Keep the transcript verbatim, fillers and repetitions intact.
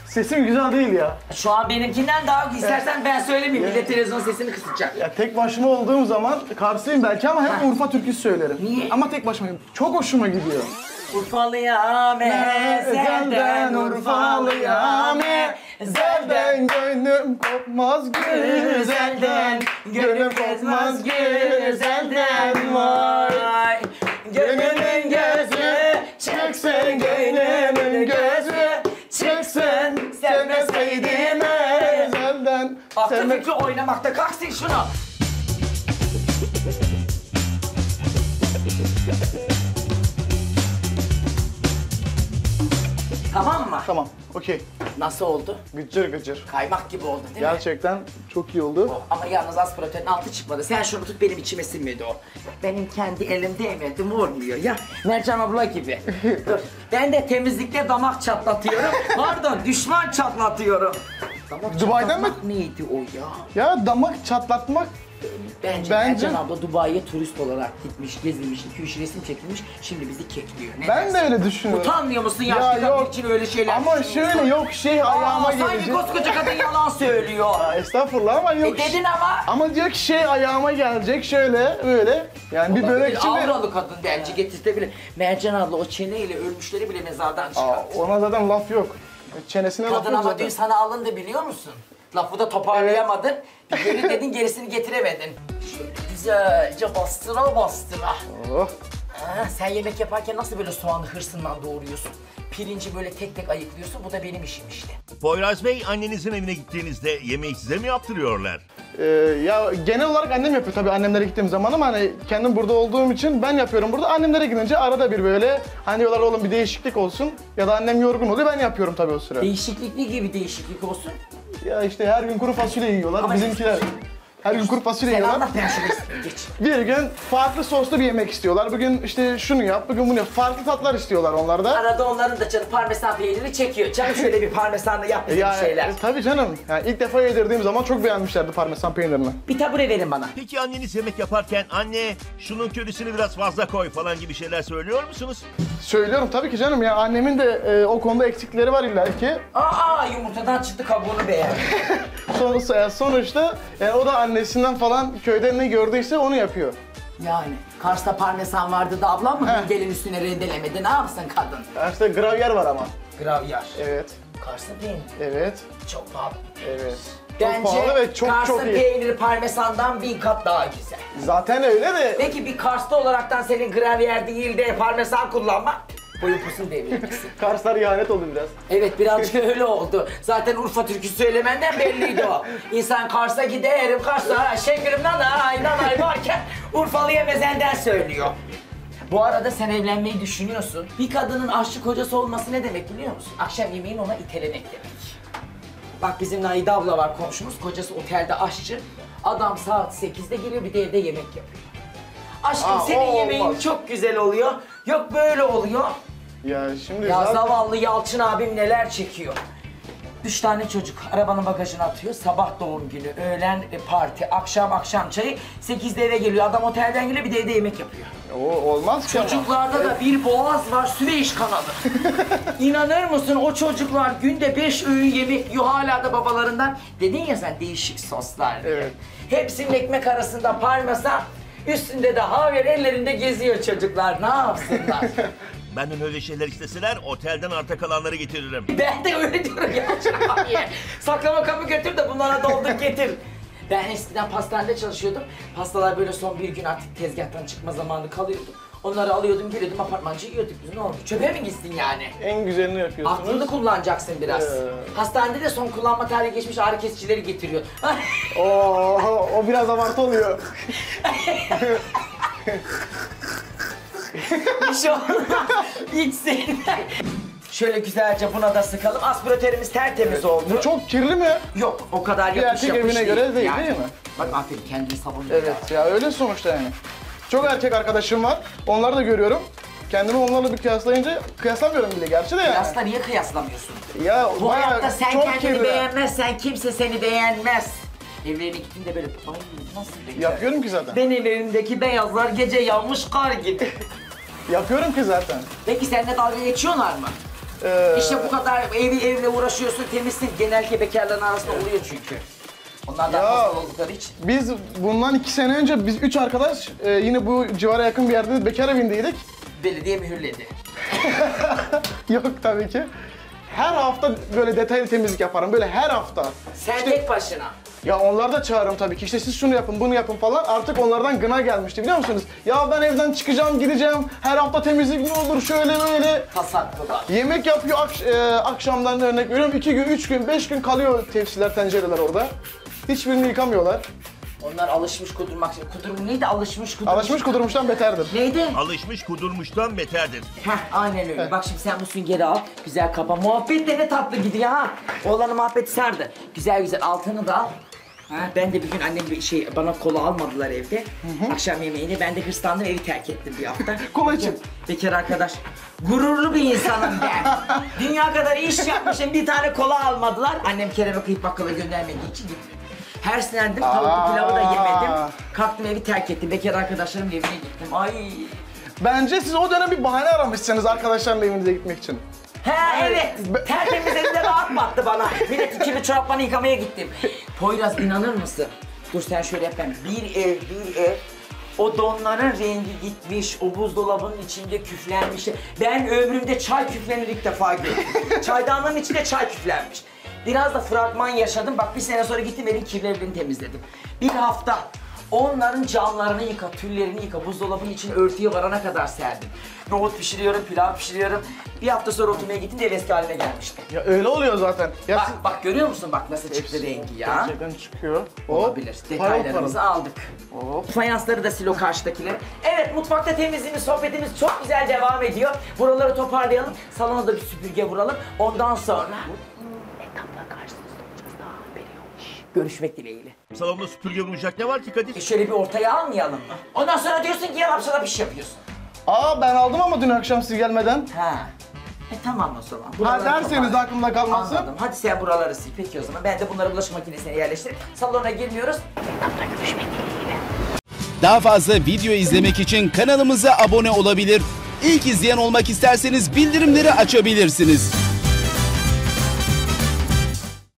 Sesim güzel değil ya. Şu an benimkinden daha istersen ben söylemeyeyim. Millet televizyon sesini kısacak. Ya tek başıma olduğum zaman Karslıyım belki ama hep Ha. Urfa türküsü söylerim. Niye? Ama tek başımayım. Çok hoşuma gidiyor. Urfalıya mezelden, Urfalıya mezelden, gönlüm kopmaz güzelden, gönlüm kopmaz güzelden, vay. Gönlümün gözü çıksın, gönlümün gözü çıksın, sevmeseydim ezelden. Aklı fikri oynamakta, kalksın şunu. Tamam mı? Tamam, okey. Nasıl oldu? Gıcır gıcır. Kaymak gibi oldu değil mi? Gerçekten çok iyi oldu. O, ama yalnız az protein altı çıkmadı. Sen şunu tut, benim içime sinmedi o. Benim kendi elim değmedim, olmuyor ya. Mercan abla gibi. Dur. Ben de temizlikte damak çatlatıyorum. Pardon, düşman çatlatıyorum. Damak Dubai'den mi? çatlatmak neydi o ya? Ya damak çatlatmak Bence, Bence- Mercan abla Dubai'ye turist olarak gitmiş, gezilmiş, iki üç resim çekilmiş, şimdi bizi kekliyor. Ne ben dersin? de öyle düşünüyorum. Utanmıyor musun Ya yaşlı kadın yok. için öyle şeyler Ama düşünüyorsun? şöyle yok şey ayağıma Aa, sanki gelecek. koskoca kadın yalan söylüyor. Aa, estağfurullah ama E yok. dedin ama. Ama diyor ki şey ayağıma gelecek şöyle böyle. Yani bir börek için de... Avralı kadın bence getirtebilir. Mercan abla o çeneyle ölmüşleri bile mezardan Aa, çıkarttı. ona zaten laf yok. Çenesine laf Kadın yok ama zaten. dün sana alındı biliyor musun? Lafı da toparlayamadın. Geri dedin gerisini getiremedin. Şöyle güzelce bastıra bastıra. Oh. Ha, sen yemek yaparken nasıl böyle soğanı hırsından doğruyorsun? Pirinci böyle tek tek ayıklıyorsun. Bu da benim işim işte. Poyraz Bey, annenizin evine gittiğinizde yemeği size mi yaptırıyorlar? Ee, ya genel olarak annem yapıyor tabii annemlere gittiğim zaman ama hani kendim burada olduğum için ben yapıyorum burada. Annemlere gidince arada bir böyle hani diyorlar oğlum bir değişiklik olsun ya da annem yorgun oluyor ben yapıyorum tabii o sıra. Değişiklikli gibi değişiklik olsun. Ya işte her gün kuru fasulye yiyorlar Ama bizimkiler. Her gün kuru fasulye Sen yiyorlar. anlat ben şunu isteyeyim, geç. Bir gün farklı soslu bir yemek istiyorlar. Bugün işte şunu yap, bugün bunu yap. Farklı tatlar istiyorlar onlar da. Arada onların da canı parmesan peyniri çekiyor. Canım şöyle bir parmesanlı yap bize Ya, bir şeyler. e, tabii canım. Yani ilk defa yedirdiğim zaman çok beğenmişlerdi parmesan peynirini. Bir tabure verin bana. Peki anneniz yemek yaparken anne şunun körisini biraz fazla koy falan gibi şeyler söylüyor musunuz? Söylüyorum tabii ki canım ya annemin de e, o konuda eksikleri var illa ki. Aa yumurtadan çıktı kabuğunu beğen. Son, sonuçta yani o da annesinden falan köyde ne gördüyse onu yapıyor. Yani Kars'ta parmesan vardı da ablam mı Heh. gelin üstüne rendelemedi? Ne yapsın kadın? Ya İşte gravyer var ama. Gravyer. Evet, Kars'ın peyniri. evet, Çok pahalı. evet. Çok Bence pahalı ve çok Kars'ın çok iyi. peyniri parmesandan bin kat daha güzel. Zaten öyle de Peki bir Kars'ta olaraktan senin gravyer değil de parmesan kullanmak boyun posun devirirsin. Karslar ihanet oldu biraz. Evet birazcık öyle oldu. Zaten Urfa türküsü söylemenden belliydi o. İnsan Kars'a giderim Kars'a Şengül'üm nanay nanay varken Urfalı'ya mezelden söylüyor. Bu arada sen evlenmeyi düşünüyorsun. Bir kadının aşçı kocası olması ne demek biliyor musun? Akşam yemeğin ona itelemek demek. Bak bizim Naide abla var komşumuz, kocası otelde aşçı. Adam saat sekizde geliyor bir de evde yemek yapıyor. Aşkım Aa, senin o yemeğin olmaz. çok güzel oluyor. Yok böyle oluyor. Ya şimdi Ya zaten... zavallı Yalçın abim neler çekiyor. Üç tane çocuk arabanın bagajına atıyor. Sabah doğum günü, öğlen e, parti, akşam akşam çayı. Sekizde eve geliyor. Adam otelden geliyor bir de evde yemek yapıyor. O olmaz ki ama. Çocuklarda da bir boğaz var, Süveyş kanalı. İnanır mısın o çocuklar günde beş öğün yemek yiyor hala da babalarından. Dedin ya sen değişik soslar diye. Evet. Hepsinin ekmek arasında parmesan, üstünde de havyar ellerinde geziyor çocuklar. Ne yapsınlar? Benden öyle şeyler isteseler otelden arta kalanları getiririm. Ben de öyle diyorum Yalçın abiye. Saklama kabı götür de bunlara doldur getir. Ben eskiden pastanede çalışıyordum. Pastalar böyle son bir gün artık tezgahtan çıkma zamanı kalıyordu. Onları alıyordum, geliyordum, apartmancı yiyorduk biz. Ne oldu? Çöpe mi gitsin yani? En güzelini yapıyorsunuz. Aklını kullanacaksın biraz. Ee. Hastanede de son kullanma tarihi geçmiş ağrı kesicileri getiriyor. Oo, o biraz abartı oluyor. Bir şey olmaz. İçsin. Şöyle güzelce buna da sıkalım. Aspiratörümüz tertemiz oldu. Bu çok kirli mi? Yok, o kadar Bir yapış erkek yapış evine göre değil, yani. değil mi? Bak aferin kendini savunuyor. Evet ya öyle sonuçta yani. Çok erkek arkadaşım var. Onları da görüyorum. Kendimi onlarla bir kıyaslayınca kıyaslamıyorum bile gerçi de yani. Aslında niye kıyaslamıyorsun? Ya Bu bayağı hayatta sen çok kendini kirli. beğenmezsen kimse seni beğenmez. Evlerine gittiğinde böyle ay nasıl bekler? Yapıyorum ki zaten. Benim evimdeki beyazlar gece yanmış kar gibi. Yapıyorum ki zaten. Peki seninle dalga geçiyorlar mı? Ee, İşte bu kadar evi evle uğraşıyorsun, temizsin. Genellikle bekarların arasında oluyor çünkü. Onlardan Ya. fazla oldukları için. Biz bundan iki sene önce biz üç arkadaş e, yine bu civara yakın bir yerde bekar evindeydik. Belediye mühürledi. Yok tabii ki. Her hafta böyle detaylı temizlik yaparım. Böyle her hafta. Sen İşte- tek başına. Ya onlar da çağırırım tabii ki. İşte siz şunu yapın, bunu yapın falan. Artık onlardan gına gelmişti biliyor musunuz? Ya ben evden çıkacağım, gideceğim. Her hafta temizlik ne olur şöyle böyle. Tasaklılar. Yemek yapıyor akş- e, akşamdan örnek veriyorum. iki gün, üç gün, beş gün kalıyor tepsiler, tencereler orada. Hiçbirini yıkamıyorlar. Onlar alışmış kudurmak. Kudurum neydi? Alışmış kudurmuş. Alışmış kudurmuştan beterdir. Neydi? Alışmış kudurmuştan beterdir. Heh, aynen öyle. Bak şimdi sen bu süngeri al. Güzel kapa. Muhabbet de ne tatlı gidiyor ha. Oğlanın muhabbeti sardı. Güzel güzel altını da al. Ha, ben de bir gün annem bir şey bana kola almadılar evde. Akşam yemeğini ben de hırslandım evi terk ettim bir hafta. Kola için. Bekar arkadaş. Gururlu bir insanım ben. Dünya kadar iş yapmışım bir tane kola almadılar. Annem Kerem'e kıyıp bakkala göndermediği için gittim. Herslendim, tavuklu pilavı da yemedim. Kalktım evi terk ettim. Bekar arkadaşlarımın evine gittim. Ay. Bence siz o dönem bir bahane aramışsınız arkadaşlarla evinize gitmek için. He evet. be- Tertemiz elinde rahat battı bana. Milletin kirli çoraplarını yıkamaya gittim. Poyraz inanır mısın? Dur sen şöyle yap ben. Bir ev, bir ev. O donların rengi gitmiş, o buzdolabının içinde küflenmiş. Ben ömrümde çay küflenir ilk defa gördüm. Çaydanlığın içinde çay küflenmiş. Biraz da fragman yaşadım. Bak bir sene sonra gittim evin kirlerini temizledim. Bir hafta onların camlarını yıka, tüllerini yıka, buzdolabının için örtüye varana kadar serdim. Nohut pişiriyorum, pilav pişiriyorum. Bir hafta sonra oturmaya gittim de ev eski haline gelmişti. Ya öyle oluyor zaten. Ya Bak bak görüyor musun bak nasıl çıktı rengi ya. gerçekten çıkıyor. Hop, Olabilir. parıl Detaylarımızı parıl. aldık. Fayansları da sil o karşıdakileri. Evet mutfakta temizliğimiz, sohbetimiz çok güzel devam ediyor. Buraları toparlayalım. Salona da bir süpürge vuralım. Ondan sonra etapla karşınızda olacağız. Daha haberi yok. Görüşmek dileğiyle. Salonda süpürge vuracak ne var ki Kadir? E şöyle bir ortaya almayalım mı? Ondan sonra diyorsun ki yalap şalap iş yapıyorsun. Aa ben aldım ama dün akşam siz gelmeden. Ha. E tamam o zaman. Ha Buraları derseniz toparla. aklımda kalmasın. Anladım. Hadi sen buraları sil. Peki o zaman. Ben de bunları bulaşık makinesine yerleştirip salona girmiyoruz. Etapla görüşmek dileğiyle. Daha fazla video izlemek için kanalımıza abone olabilir. İlk izleyen olmak isterseniz bildirimleri açabilirsiniz.